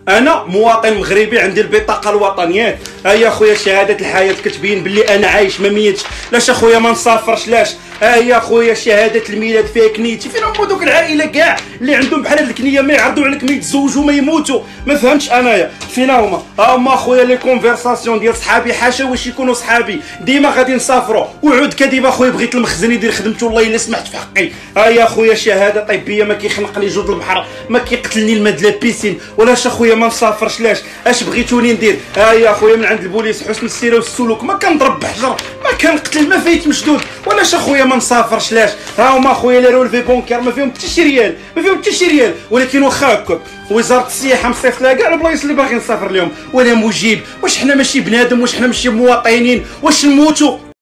انا مواطن مغربي عندي البطاقه الوطنيه. ها هي اخويا شهاده الحياه كتبين باللي انا عايش ما ميتش. لاش اخويا ما نسافرش لاش؟ ها هي اخويا شهاده الميلاد فيها كنيتي. فين هما دوك العائله كاع اللي عندهم بحال هاد الكنيه ما يعرضوا عليك ما يتزوجوا ما يموتوا؟ ما فهمتش انايا فين هما. هما اخويا لي كونفرساسيون ديال صحابي حاشا واش يكونوا صحابي ديما غادي نسافروا وعود كذب اخويا بغيت المخزن يدير خدمته والله الا سمحت في حقي. ها هي اخويا شهاده طبيه ما كيخنقني جود البحر ما كيقتلني الماء د بيسين. ولاش اخويا ما نسافرش لاش؟ اش بغيتوني ندير؟ ها هي اخويا من عند البوليس حسن السيره والسلوك ما كنضرب بحجر ما كنقتل ما فايت مشدود. ولاش اخويا ما نسافرش لاش؟ ها هما اخويا لي رولفي بونكير ما فيهم حتى شي ريال ما فيهم حتى شي ريال. ولكن واخا هكا وزاره السياحه مصيفط كاع البلايص اللي باغي نسافر لهم ولا مجيب. واش حنا ماشي بنادم؟ واش حنا ماشي مواطنين؟ واش نموتوا